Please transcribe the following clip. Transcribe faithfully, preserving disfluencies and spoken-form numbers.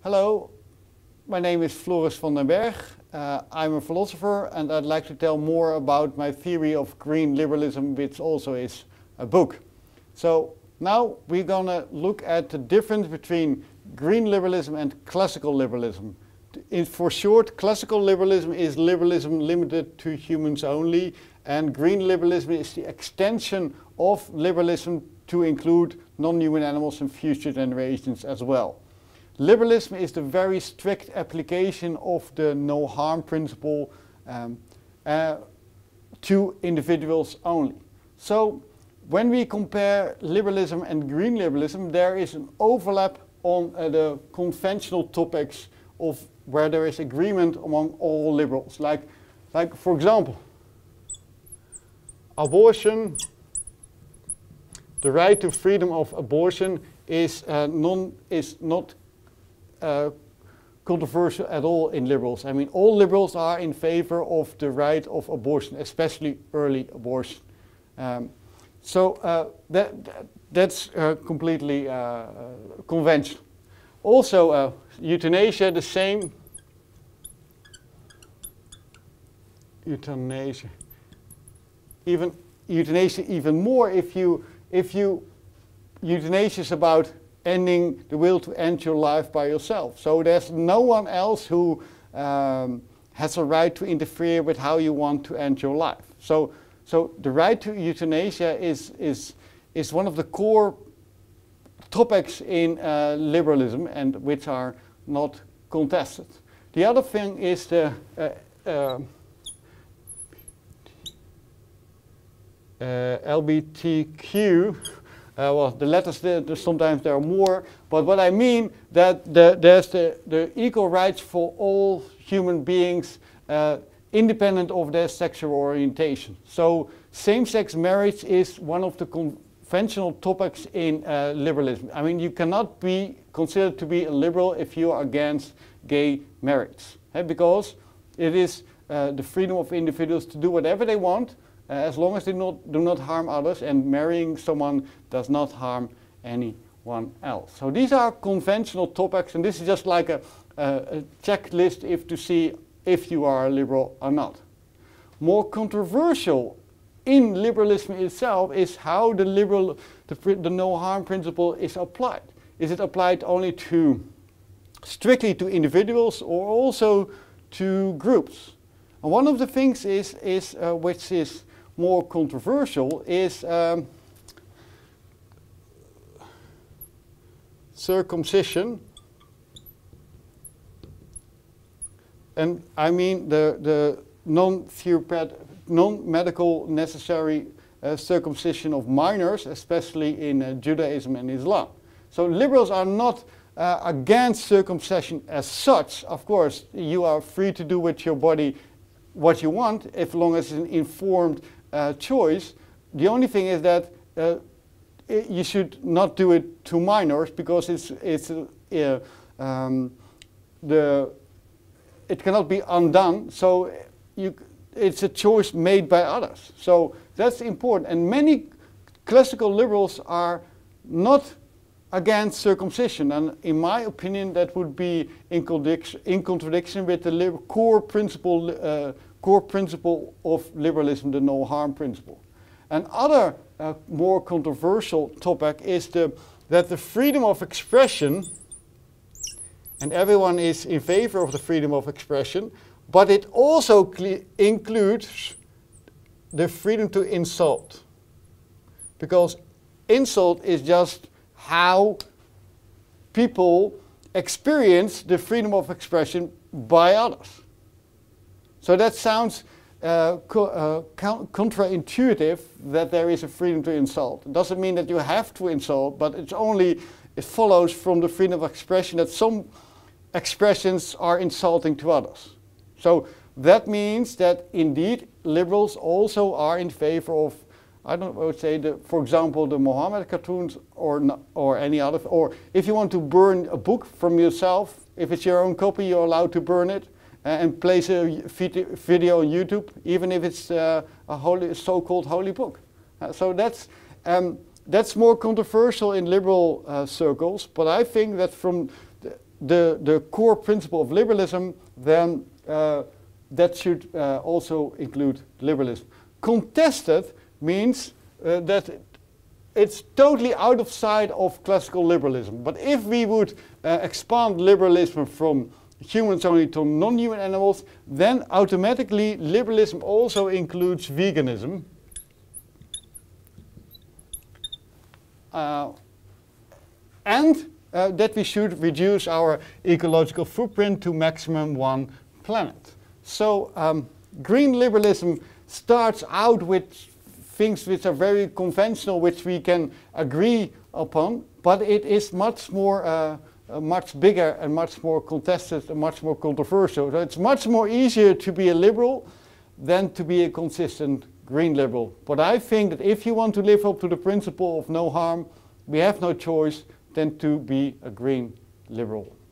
Hello, my name is Floris van den Berg. Uh, I'm a philosopher and I'd like to tell more about my theory of green liberalism, which also is a book. So now we're going to look at the difference between green liberalism and classical liberalism. In, for short, classical liberalism is liberalism limited to humans only, and green liberalism is the extension of liberalism to include non-human animals and future generations as well. Liberalism is the very strict application of the no harm principle um, uh, to individuals only. So when we compare liberalism and green liberalism, there is an overlap on uh, the conventional topics of where there is agreement among all liberals. Like, like for example, abortion, the right to freedom of abortion is, uh, non, is not uh, controversial at all in liberals. I mean, all liberals are in favor of the right of abortion, especially early abortion. Um, so uh, that, that, that's uh, completely uh, conventional. Also, uh, euthanasia, the same. Euthanasia. Even euthanasia, even more if you if you euthanasia is about ending the will to end your life by yourself. So there's no one else who um, has a right to interfere with how you want to end your life. So so the right to euthanasia is is is one of the core topics in uh, liberalism, and which are not contested. The other thing is the uh, uh, uh, L G B T Q. Uh, well, the letters, the, the, sometimes there are more, but what I mean that the, there's the, the equal rights for all human beings, uh, independent of their sexual orientation. So same-sex marriage is one of the conventional topics in uh, liberalism. I mean, you cannot be considered to be a liberal if you are against gay marriage, eh? Because it is uh, the freedom of individuals to do whatever they want, uh, as long as they not, do not harm others, and marrying someone does not harm anyone else. So these are conventional topics, and this is just like a, a, a checklist if to see if you are a liberal or not. More controversial in liberalism itself is how the liberal, the, the no harm principle is applied. Is it applied only to, strictly to individuals, or also to groups? And one of the things is, is uh, which is more controversial is um, circumcision. And I mean the, the non-therapeutic, non-medical necessary uh, circumcision of minors, especially in uh, Judaism and Islam. So liberals are not uh, against circumcision as such. Of course, you are free to do with your body what you want, as long as it's an informed uh, choice. The only thing is that uh, it, you should not do it to minors, because it's, it's uh, um, the, it cannot be undone. So you, it's a choice made by others. So that's important. And many classical liberals are not against circumcision. And in my opinion, that would be in contradiction, in contradiction with the core principle, uh, core principle of liberalism, the no harm principle. Another uh, more controversial topic is the, that the freedom of expression, and everyone is in favor of the freedom of expression, but it also includes the freedom to insult. Because insult is just how people experience the freedom of expression by others. So that sounds uh, co uh, counterintuitive, that there is a freedom to insult. It doesn't mean that you have to insult, but it's only, it follows from the freedom of expression that some expressions are insulting to others. So that means that indeed liberals also are in favor of, I don't know, I would say, the, for example, the Mohammed cartoons, or no, or any other, or if you want to burn a book from yourself, if it's your own copy, you're allowed to burn it uh, and place a video on YouTube, even if it's uh, a holy, so-called holy book. Uh, so that's um, that's more controversial in liberal uh, circles, but I think that from the, the, the core principle of liberalism, then uh, that should uh, also include liberalism. Contested means uh, that it's totally out of sight of classical liberalism. But if we would uh, expand liberalism from humans only to non-human animals, then automatically liberalism also includes veganism. Uh, and uh, that we should reduce our ecological footprint to maximum one planet. So um, green liberalism starts out with things which are very conventional, which we can agree upon, but it is much more, uh, uh, much bigger and much more contested and much more controversial. So it's much more easier to be a liberal than to be a consistent green liberal. But I think that if you want to live up to the principle of no harm, we have no choice than to be a green liberal.